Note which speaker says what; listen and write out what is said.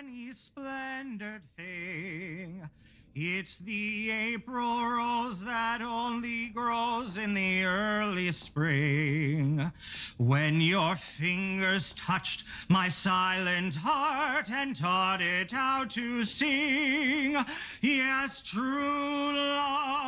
Speaker 1: any splendid thing. It's the April rose that only grows in the early spring. When your fingers touched my silent heart and taught it how to sing. Yes, true love